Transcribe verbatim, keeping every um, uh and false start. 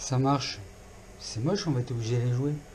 Ça marche. C'est moche, on va être obligé de les jouer.